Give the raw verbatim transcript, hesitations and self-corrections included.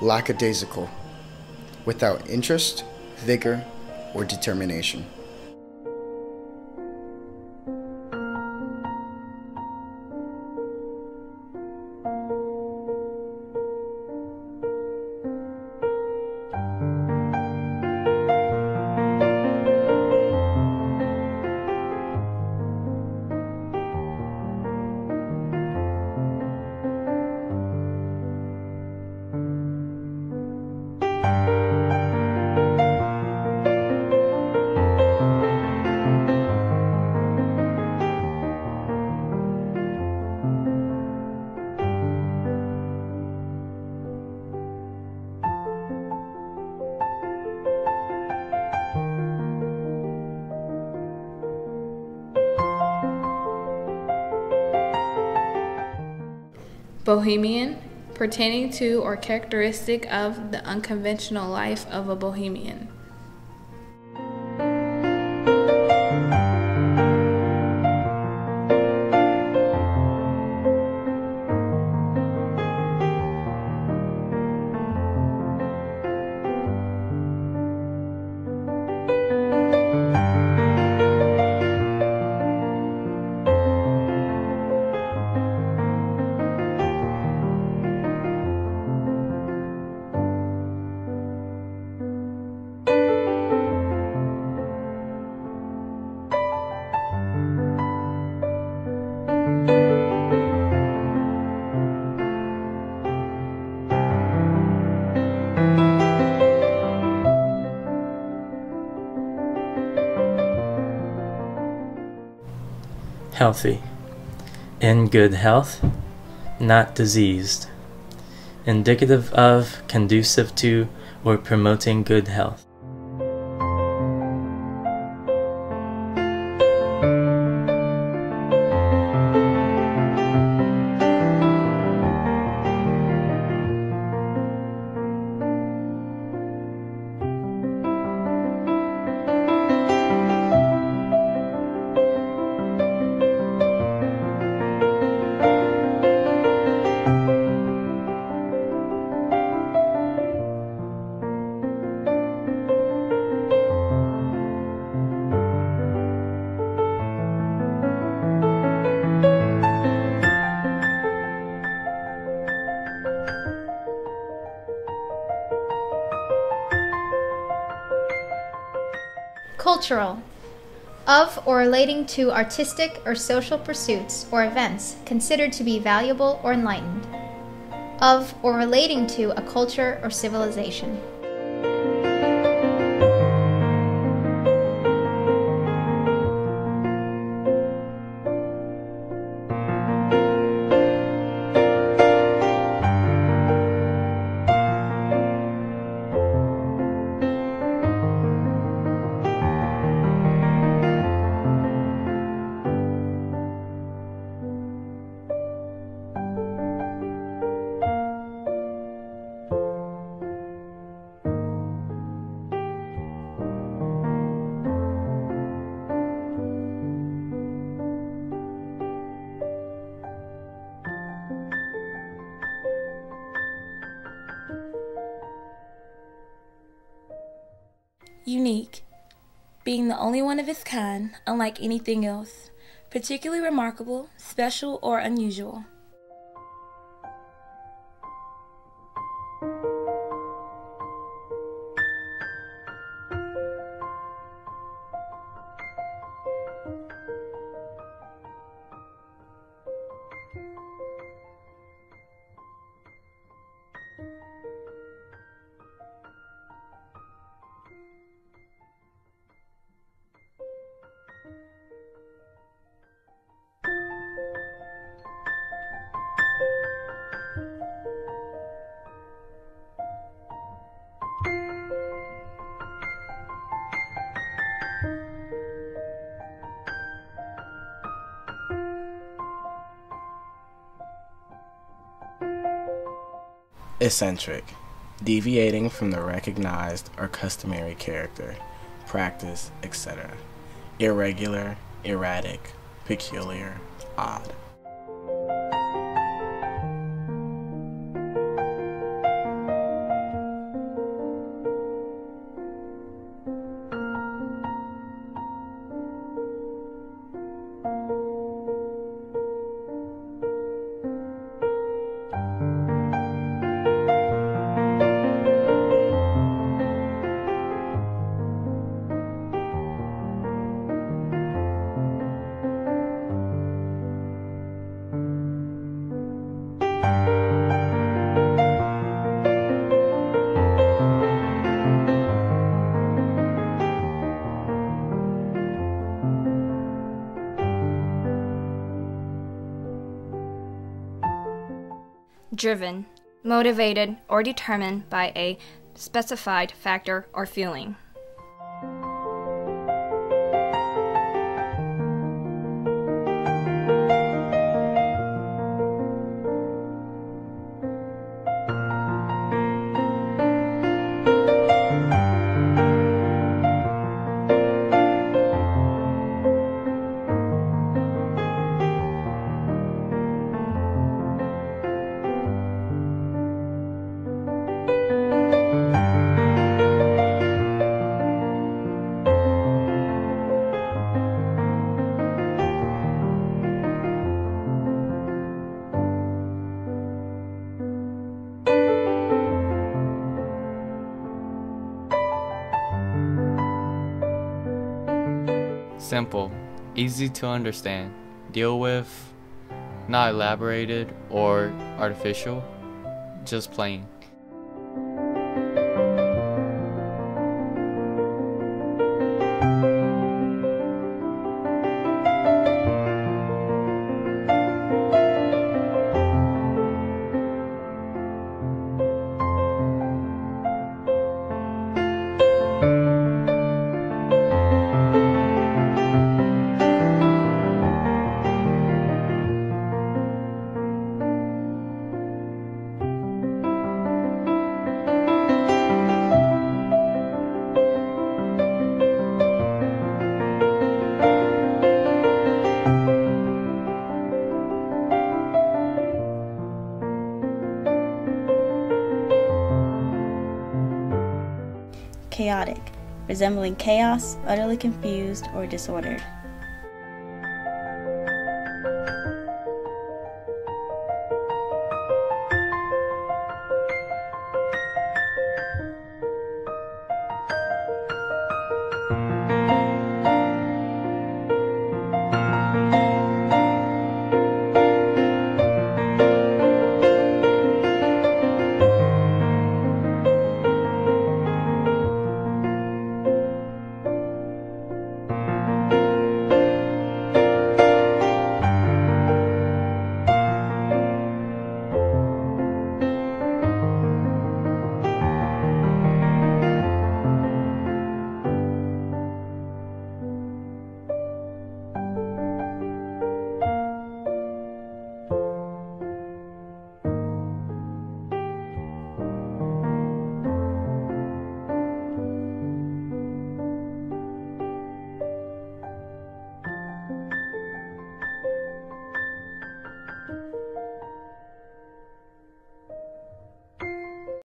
lackadaisical, without interest, vigor, or determination. Bohemian, pertaining to or characteristic of the unconventional life of a bohemian. Healthy, in good health, not diseased, indicative of, conducive to, or promoting good health. Cultural. Of or relating to artistic or social pursuits or events considered to be valuable or enlightened. Of or relating to a culture or civilization. Unique, being the only one of its kind, unlike anything else, particularly remarkable, special, or unusual. Eccentric, deviating from the recognized or customary character, practice, et cetera. Irregular, erratic, peculiar, odd. driven, motivated, or determined by a specified factor or feeling. Simple, easy to understand, deal with, not elaborated or artificial, just plain. Chaotic, resembling chaos, utterly confused or disordered.